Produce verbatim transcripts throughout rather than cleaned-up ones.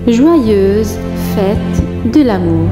Joyeuse fête de l'amour.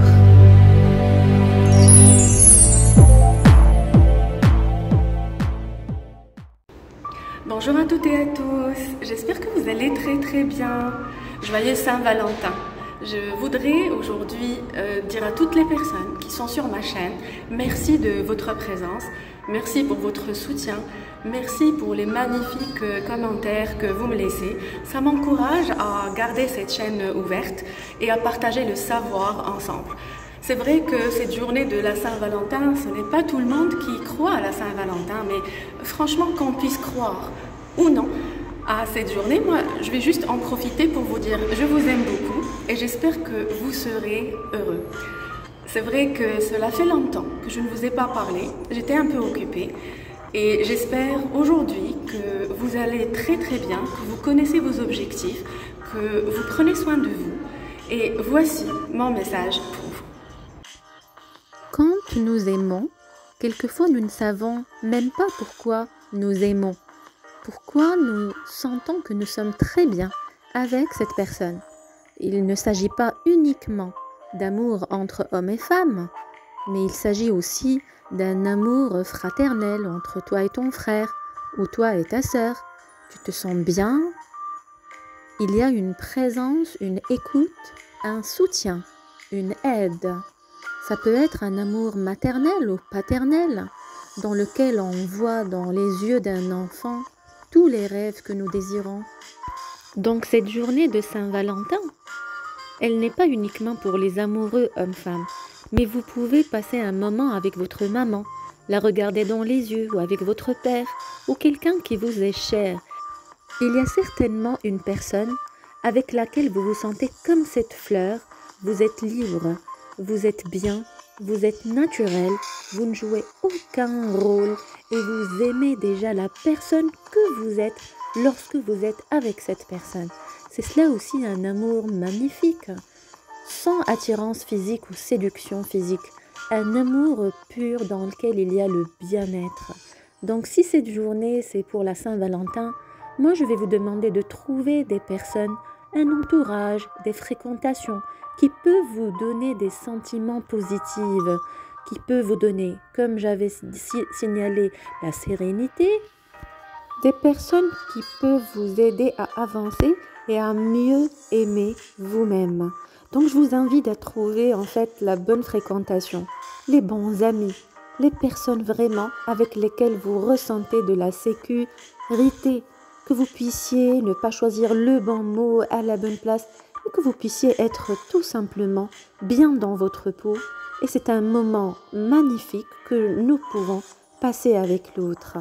Bonjour à toutes et à tous, j'espère que vous allez très très bien. Joyeux Saint-Valentin. Je voudrais aujourd'hui euh, dire à toutes les personnes qui sont sur ma chaîne, merci de votre présence, merci pour votre soutien, merci pour les magnifiques euh, commentaires que vous me laissez. Ça m'encourage à garder cette chaîne ouverte et à partager le savoir ensemble. C'est vrai que cette journée de la Saint-Valentin, ce n'est pas tout le monde qui croit à la Saint-Valentin, mais franchement qu'on puisse croire ou non à cette journée, moi je vais juste en profiter pour vous dire je vous aime beaucoup et j'espère que vous serez heureux. C'est vrai que cela fait longtemps que je ne vous ai pas parlé, j'étais un peu occupée et j'espère aujourd'hui que vous allez très très bien, que vous connaissez vos objectifs, que vous prenez soin de vous et voici mon message pour vous. Quand nous aimons, quelquefois nous ne savons même pas pourquoi nous aimons. Pourquoi nous sentons que nous sommes très bien avec cette personne. Il ne s'agit pas uniquement d'amour entre hommes et femmes, mais il s'agit aussi d'un amour fraternel entre toi et ton frère, ou toi et ta sœur. Tu te sens bien, il y a une présence, une écoute, un soutien, une aide. Ça peut être un amour maternel ou paternel, dans lequel on voit dans les yeux d'un enfant tous les rêves que nous désirons. Donc cette journée de Saint-Valentin, elle n'est pas uniquement pour les amoureux hommes-femmes, mais vous pouvez passer un moment avec votre maman, la regarder dans les yeux ou avec votre père ou quelqu'un qui vous est cher. Il y a certainement une personne avec laquelle vous vous sentez comme cette fleur, vous êtes libre, vous êtes bien, vous êtes naturel, vous ne jouez aucun rôle et vous aimez déjà la personne que vous êtes lorsque vous êtes avec cette personne. C'est cela aussi un amour magnifique, sans attirance physique ou séduction physique, un amour pur dans lequel il y a le bien-être. Donc si cette journée c'est pour la Saint-Valentin, moi je vais vous demander de trouver des personnes, un entourage, des fréquentations qui peuvent vous donner des sentiments positifs, qui peuvent vous donner, comme j'avais signalé, la sérénité, des personnes qui peuvent vous aider à avancer et à mieux aimer vous-même. Donc je vous invite à trouver en fait la bonne fréquentation, les bons amis, les personnes vraiment avec lesquelles vous ressentez de la sécurité, que vous puissiez ne pas choisir le bon mot à la bonne place, mais que vous puissiez être tout simplement bien dans votre peau. Et c'est un moment magnifique que nous pouvons passer avec l'autre.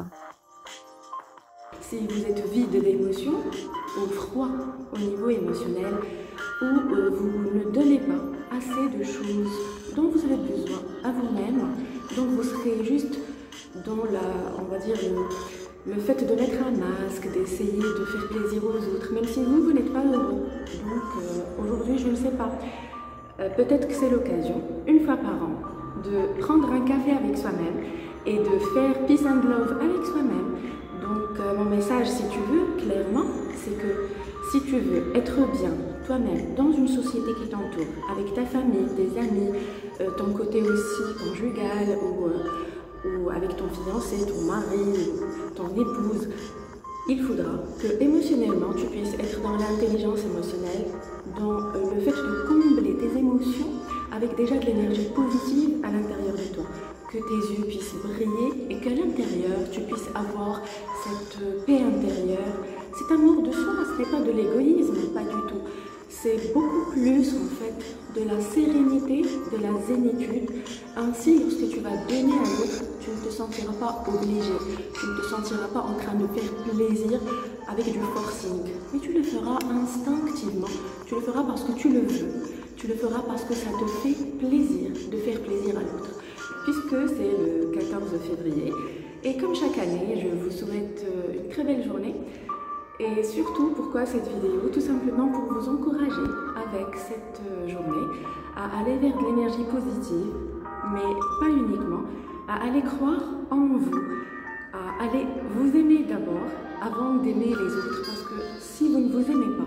Si vous êtes vide d'émotions ou froid au niveau émotionnel ou euh, vous ne donnez pas assez de choses dont vous avez besoin à vous-même, donc vous serez juste dans la, on va dire, le, le fait de mettre un masque, d'essayer de faire plaisir aux autres, même si vous, vous n'êtes pas heureux. Donc euh, aujourd'hui, je ne sais pas. Euh, peut-être que c'est l'occasion, une fois par an, de prendre un café avec soi-même et de faire peace and love avec soi-même. Donc euh, mon message, si tu veux, clairement, c'est que si tu veux être bien toi-même dans une société qui t'entoure, avec ta famille, tes amis, euh, ton côté aussi conjugal ou, euh, ou avec ton fiancé, ton mari, ton épouse, il faudra que émotionnellement tu puisses être dans l'intelligence émotionnelle, dans euh, le fait de combler tes émotions avec déjà de l'énergie positive à l'intérieur de toi. Que tes yeux puissent briller et qu'à l'intérieur tu puisses avoir cette paix intérieure, cet amour de soi. Ce n'est pas de l'égoïsme, pas du tout. C'est beaucoup plus en fait de la sérénité, de la zénitude. Ainsi, lorsque tu vas donner à l'autre, tu ne te sentiras pas obligé, tu ne te sentiras pas en train de faire plaisir avec du forcing. Mais tu le feras instinctivement, tu le feras parce que tu le veux, tu le feras parce que ça te fait plaisir de faire plaisir à l'autre. Puisque c'est le quatorze février. Et comme chaque année, je vous souhaite une très belle journée. Et surtout, pourquoi cette vidéo? Tout simplement pour vous encourager avec cette journée à aller vers de l'énergie positive, mais pas uniquement, à aller croire en vous, à aller vous aimer d'abord avant d'aimer les autres. Parce que si vous ne vous aimez pas,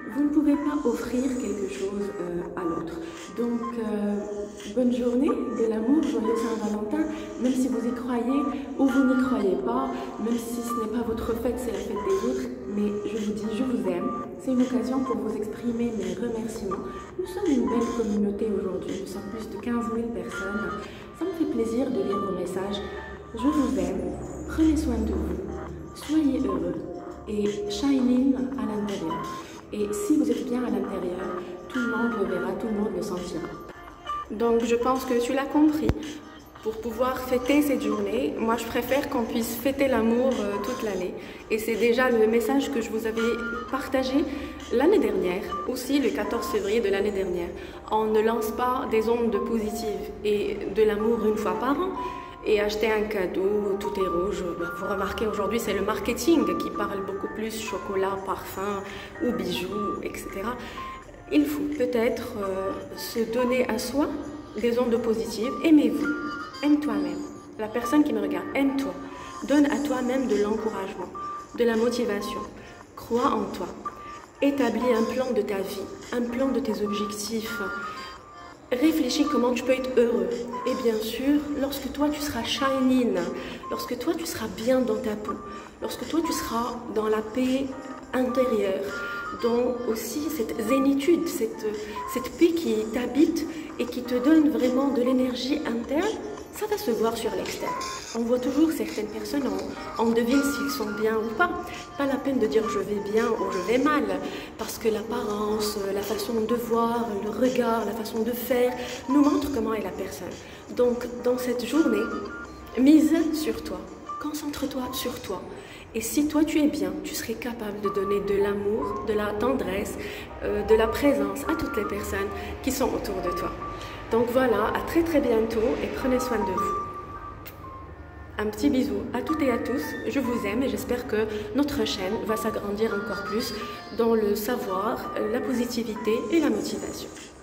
vous ne pouvez pas offrir quelque chose euh, à l'autre. Donc, euh, bonne journée, de l'amour, joyeux Saint-Valentin, même si vous y croyez ou vous n'y croyez pas, même si ce n'est pas votre fête, c'est la fête des autres, mais je vous dis, je vous aime. C'est une occasion pour vous exprimer mes remerciements. Nous sommes une belle communauté aujourd'hui, nous sommes plus de quinze mille personnes. Ça me fait plaisir de lire vos messages. Je vous aime, prenez soin de vous, soyez heureux et shine in à l'intérieur. Et si vous êtes bien à l'intérieur, tout le monde le verra, tout le monde le sentira. Donc je pense que tu l'as compris. Pour pouvoir fêter cette journée, moi je préfère qu'on puisse fêter l'amour euh, toute l'année. Et c'est déjà le message que je vous avais partagé l'année dernière, aussi le quatorze février de l'année dernière. On ne lance pas des ondes positives et de l'amour une fois par an. Et acheter un cadeau, tout est rouge. Vous remarquez aujourd'hui, c'est le marketing qui parle beaucoup plus chocolat, parfum ou bijoux, et cetera. Il faut peut-être euh, se donner à soi des ondes positives. Aimez-vous, aime toi-même. La personne qui me regarde, aime-toi. Donne à toi-même de l'encouragement, de la motivation. Crois en toi. Établis un plan de ta vie, un plan de tes objectifs. Réfléchis comment tu peux être heureux. Et bien sûr, lorsque toi tu seras shining, lorsque toi tu seras bien dans ta peau, lorsque toi tu seras dans la paix intérieure, dans aussi cette zénitude, cette, cette paix qui t'habite et qui te donne vraiment de l'énergie interne, ça va se voir sur l'externe. On voit toujours certaines personnes, on, on devine s'ils sont bien ou pas. Pas la peine de dire je vais bien ou je vais mal, parce que l'apparence, la façon de voir, le regard, la façon de faire nous montre comment est la personne. Donc dans cette journée, mise sur toi, concentre-toi sur toi. Et si toi tu es bien, tu serais capable de donner de l'amour, de la tendresse, euh, de la présence à toutes les personnes qui sont autour de toi. Donc voilà, à très très bientôt et prenez soin de vous. Un petit bisou à toutes et à tous, je vous aime et j'espère que notre chaîne va s'agrandir encore plus dans le savoir, la positivité et la motivation.